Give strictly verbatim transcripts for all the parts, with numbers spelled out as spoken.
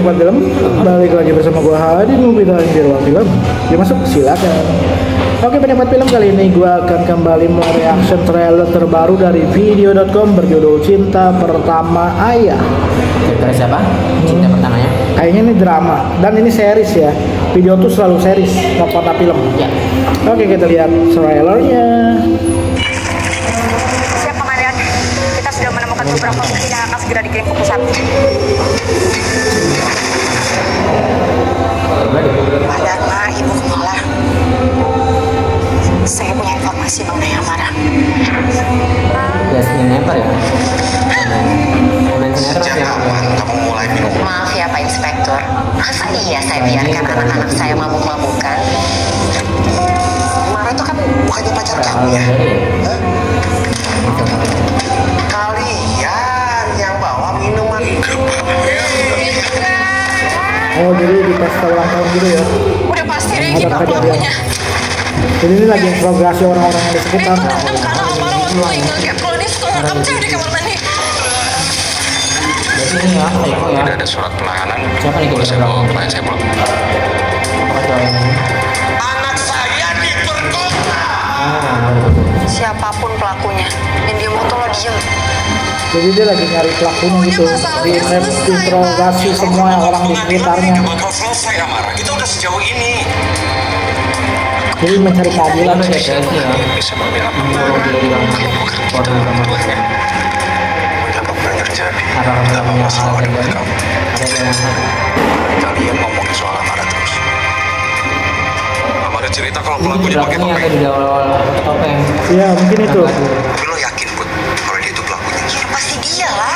penikmat film, balik lagi bersama gua Hadi Nubita di ruang film. Ya masuk, silakan. Oke penikmat film, kali ini gua akan kembali mereaction trailer terbaru dari video dot com berjudul Cinta Pertama Ayah. Kira siapa? Cinta Hmm. pertamanya? Kayaknya ini drama dan ini series ya. Video tuh selalu series, nggak pernah film. Ya. Oke kita lihat trailernya. Siap komandan, kita sudah menemukan beberapa bukti yang akan segera dikirim ke pusat. Pak Dharma, Ibu Kumala, saya punya informasi mengenai Amara. Ya, sini nempel ya. Sejak kapan kamu mulai minum? Maaf ya Pak Inspektur, masa iya saya biarkan anak-anak saya mabuk-mabukan? Amara itu kan bukannya pacar kamu ya? Hah? Kalian yang bawa minuman. Oh jadi di pesta ulang tahun gitu ya. Udah pasti Ricky Ada Pak kejadian. pelakunya. Jadi ini lagi interogasi orang-orang yang di sekitar. Itu datang karena Amara waktu tinggal kayak koloni setelah kamu cewek di kamar mandi. Jadi ini ya, Eko ya. Tidak ada surat penahanan. Siapa nih Boleh saya bawa klien saya pulang? Apa cowok ini? Anak saya diperkosa. Ah, Siapapun pelakunya, dan dia mau tolong diem. Jadi dia lagi nyari pelakunya gitu. Di interogasi semua orang di sekitarnya. Gak bakal selesai Amara. Kita udah sejauh ini. Jadi mencari keadilan. Apa ya, guys ya? Bisa membela Kalau dia bilang kita berdua. Apapun yang terjadi, apa gak bakal selalu ada buat kamu. Ada yang Kalian ngomongin soal Amara terus. Amara cerita kalau pelakunya pakai pelakunya topeng. ada di awal-awal topeng. Iya mungkin itu. Tapi lo yakin Put kalau dia itu pelakunya? Pasti dia lah.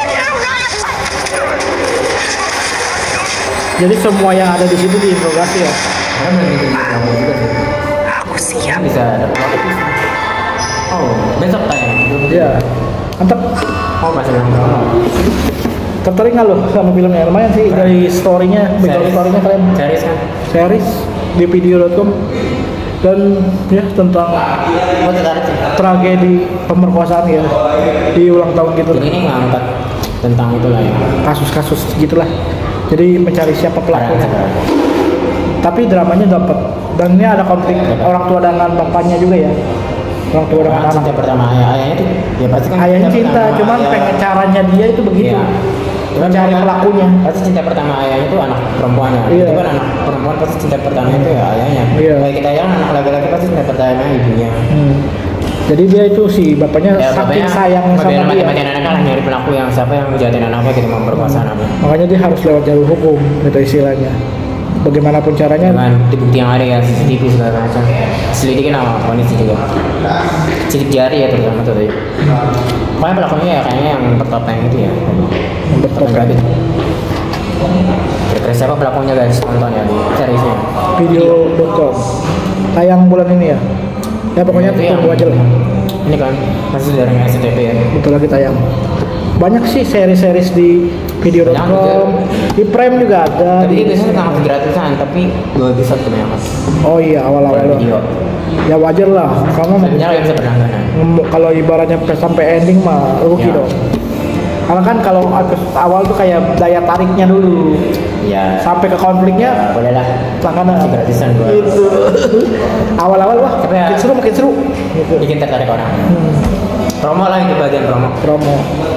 Jadi semua yang ada di situ diinterogasi ya. Karena belum gitu pelaku juga sih. Aku siap. Bisa ada pelaku. Oh, besok tayang. Iya. Mantap. Oh, masih belum tahu. Tertarik nggak lo sama filmnya? Lumayan sih dari storynya, background storynya keren. Series kan? Series di video dot com dan ya tentang Oh, tertarik sih. tragedi pemerkosaan ya di ulang tahun gitu. Jadi ini ngangkat tentang itulah ya. Kasus-kasus gitulah. Jadi mencari siapa pelakunya. Peran. Tapi dramanya dapat. Dan ini ada konflik orang tua dengan bapaknya juga ya. Orang tua dengan Orang cinta anak. pertama ayah, ayahnya tuh ya pasti kan Ayahnya cinta, pertama cuman ayah. pengen caranya dia itu begitu. Iya. Cuman Mencari kan pelakunya. Pasti cinta pertama ayahnya itu anak perempuannya. Iya. Itu kan anak perempuan pasti cinta pertama itu ya ayahnya. Iya. Kayak kita yang anak laki-laki pasti cinta pertama ibunya. Hmm. Jadi dia itu si bapaknya Ya, saking bapaknya sayangnya sama dia. mati-matian anaknya lah nyari pelaku yang siapa yang ngejahatin anaknya gitu memperkosa anaknya. Makanya dia harus lewat jalur hukum gitu istilahnya. Bagaimanapun caranya. Dengan bukti yang ada ya C C T V segala macam. Selidikin sama polisi juga. Sidik jari ya terutama tuh tadi. Pokoknya pelakunya ya kayaknya yang bertopeng itu ya. Bertopeng rabbit. Kira-kira siapa pelakunya guys? Tonton ya di seriesnya. video dot com tayang bulan ini ya. Ya pokoknya Itu yang- tunggu aja lah. Ini kan masih dari S C T V ya. Bentar lagi tayang. Banyak sih seri-series di video dot com, Banyak, di Prime juga ada. Tapi di- dia biasanya sangat gratisan, tapi dua episode tuh memang. Oh iya awal-awal. Bukan video. Ya wajar lah, karena Sebenarnya nggak bisa berlangganan. ngem- kalau ibaratnya sampai ending mah rugi Ya. dong. Karena kan kalau episode awal tuh kayak daya tariknya dulu, Ya. sampai ke konfliknya Ya, boleh lah. langganan. Masih gratisan gua. Gitu. Awal-awal wah, Tapi ya- makin seru makin seru. Gitu. Bikin tertarik orang. Hmm. Promo lah itu bagian promo. Promo.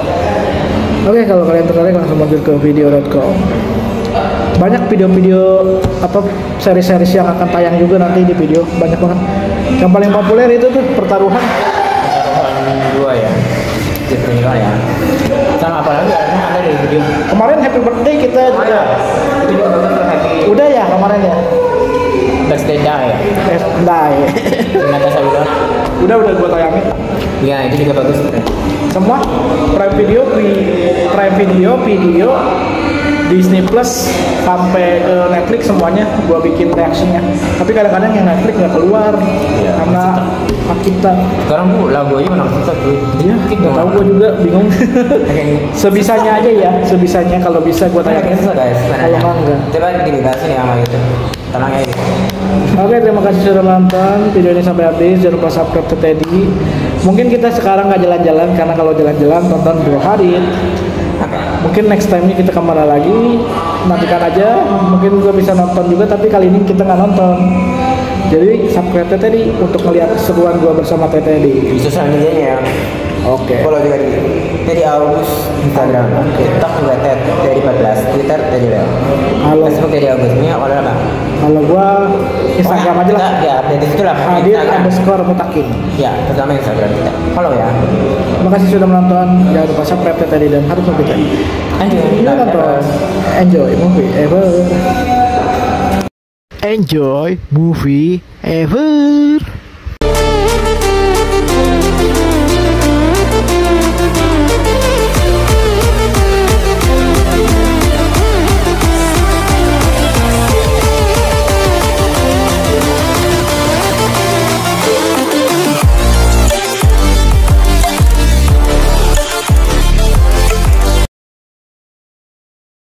Oke, kalau kalian tertarik langsung mampir ke video dot com. Banyak video-video apa seri-seri yang akan tayang juga nanti di video, banyak banget. Yang paling populer itu tuh pertaruhan. Pertaruhan dua ya. Di pernikahan ya. Sama apa lagi ada ada di video. Kemarin happy birthday kita juga. Video bagus tuh happy. Udah ya kemarin ya. Birthday die ya. Eh, die. Natasha Wilona. Udah udah gua tayangin. Iya itu juga bagus. Semua Prime Video, Pi- Prime Video, Video, Disney Plus sampai ke Netflix semuanya gua bikin reaksinya. Tapi kadang-kadang yang Netflix nggak keluar Iya, karena hak kita. Sekarang bu lagu aja menang susah tuh. Iya, nggak tahu gua juga bingung. Sebisanya aja ya, sebisanya kalau bisa gua tayangin. susah guys. Kalau nggak enggak. Coba dibebasin ya sama itu. Tenang aja. Oke, terima kasih sudah nonton video ini sampai habis. Jangan lupa subscribe ke Teddy. Mungkin kita sekarang nggak jalan-jalan karena kalau jalan-jalan tonton Bro Hadid. Oke. mungkin next time-nya kita kemana lagi, nantikan aja. Mungkin gue bisa nonton juga, tapi kali ini kita nggak nonton. Jadi subscribe T T D untuk melihat keseruan gue bersama T T D. Di sosial medianya ya. Oke. Follow juga di Teddy August Instagram, TikTok juga Ted Teddy empat belas, Twitter Teddy Bel, Halo. Facebook Teddy August. Ini kalau apa? Kalau gue Instagram aja lah. Ya, update di situ lah. Hadir Instagram. underscore mutakin. Ya, terutama Instagram kita. Follow ya. Terima kasih sudah menonton. Jangan lupa subscribe T T D dan harus notifikan. Lanjut. Kita nonton. Enjoy movie ever. Enjoy movie ever.